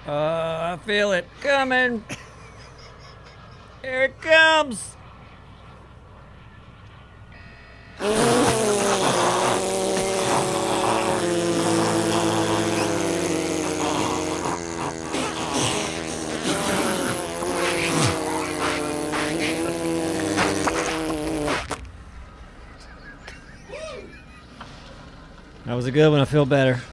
I feel it coming. Here it comes. That was a good one. I feel better.